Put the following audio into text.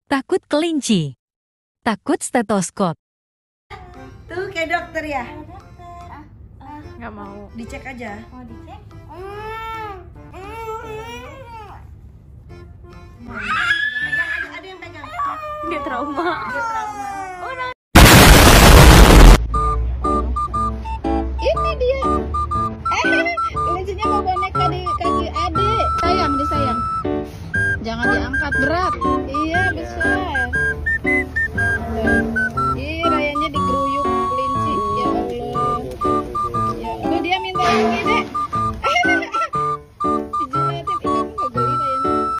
Takut kelinci. Takut stetoskop. Tuh kayak dokter ya. Nggak mau. Dicek aja. Mau dicek? Pegang aja, ada yang pegang. Dia trauma. Dia trauma.